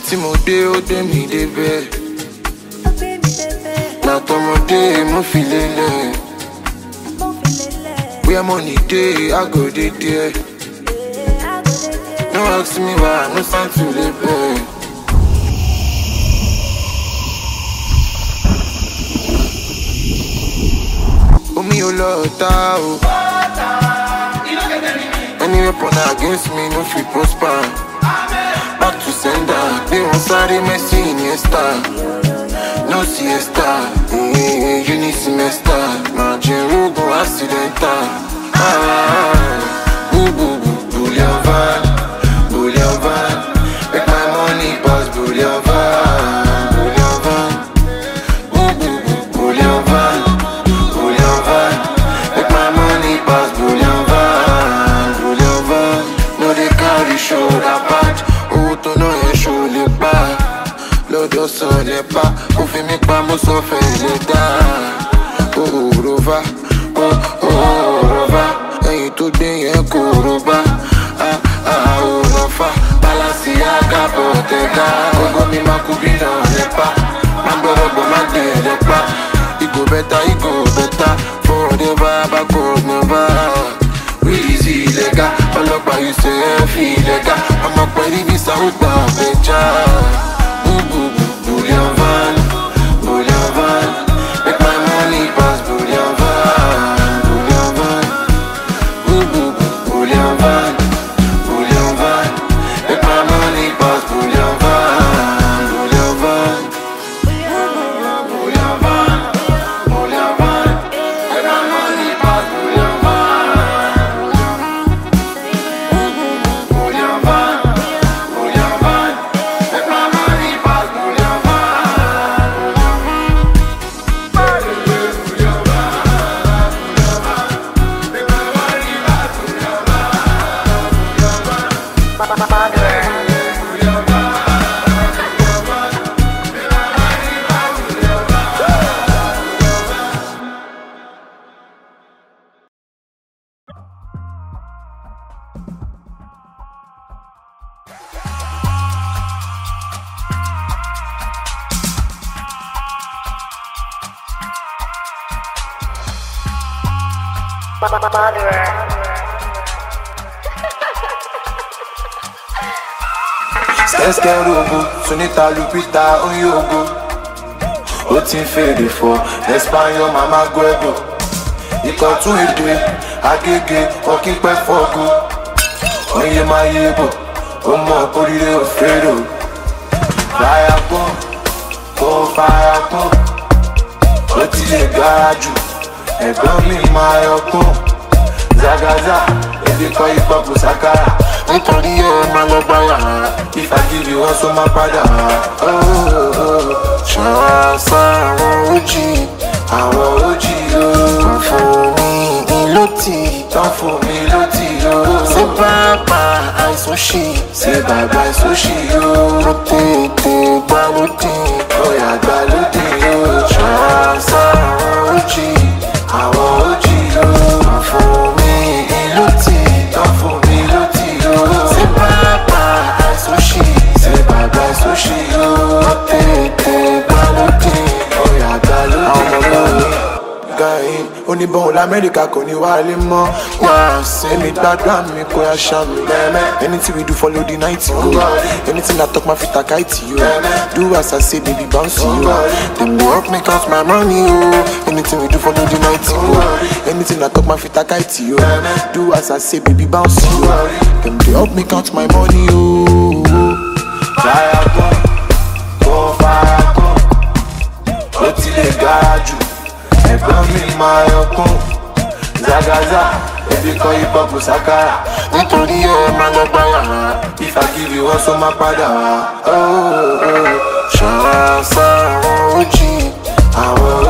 tí mo dé ó dé mi débẹ̀. Látọmọdé mo fi lélẹ̀. Where money dey, I go dey there. No ask me why, no time to label. Omi o lọ ta o. Any weapon against me no fit prosper. Back to sender, they want sorry Messi Iniesta. No siesta, uni semester. Margin rogo accidental. Bullion van, bullion van. Make my money pass bullion van, bullion van. Bullion van, bullion van. Make my money pass bullion van, bullion van. No they carry shoulder pad. Oh, to know your shoulder pad. Lọ́dọ̀ sọ lẹ́pa, ó fi mí pa mo sọ fẹ́ lè dá. Oh, rova, rova. Ẹyin tó gbé yẹn kò rọba. Oh, rọfa. Balasi agabo tẹ̀ka. Gbogbo mi máa kú bí náà lẹ́pa. Má gbọ́dọ̀ gbọ́ má gbé lẹ́pa. Igo bẹ́ta, igo bẹ́ta. Forever, backward never. Easy lega. Ọlọ́pàá yìí ṣe é fi lega. Ọmọ pẹ̀lú ibi sáwùgbà ọ̀bẹ̀já. Bullion van, bullion van. Make my money pass bullion van, bullion van. Bullion van, bullion van. Make my money pass bullion van, bullion van. Bullion van, bullion van. Make my money pass bullion van. Bullion van, bullion van. Make my money pass bullion van. Esquerogo, Sunita Lupita, Onyogo. O ti fede for Espanol, Mama Guedo. Ikọ̀ tún èdè, agége, ọkí pẹ́ fọ́go. Oye máa yé bọ̀, ó mọ̀ kórìíre òfèrò. Fire pọ́n, kó fire pọ́n. Ó ti lè gara jù, ẹ̀gbọ́n mi máa yọkún. Zagaza, ebi kọ́ ipò kò sákàrà. Nítorí ẹ máa lọ gbáyà. If I give you one, so my padà. Ṣàṣà àwọn OG ló. Tán fún mi lótì. Tán fún mi lótì ló. Ṣé bàbá àìsàn ṣì? Ṣé bàbá àìsàn ṣì yó? Mo tètè gbá lódì. Ọ̀yà gbá lódì yó. Ṣàṣà àwọn OG ló. Tán fún mi lótì. Tán fún mi lótì ló. Ṣé bàbá àìsàn ṣì? Ṣé bàbá àìsàn ṣì yó? Mo tètè gbá lódì. Ọ̀yà gbá lódì yó. Oníbọn l'Amẹ́ríkà kò ní wálé mọ́. Wá sẹ́mi gbàgbà mi kò yá ṣá mi. Anything we do follow the night go. Anything I talk my fit kite yo. Do as I say baby bounce yo. Them dey help me count my money yo. Anything we do follow the night go. Anything I talk my fit kite yo. Do as I say baby bounce yo. Them dey help me count my money yo. Fire gun, go fire gun. Ó ti lè gara jù. Ẹ̀gbọ́n mi máa yọkún. Zagaza, ebi kọ́ ipò kò sákàrà. Nítorí ẹ máa lọ gbáyà. If I give you one, so máa padà wá. Ṣàṣà àwọn OG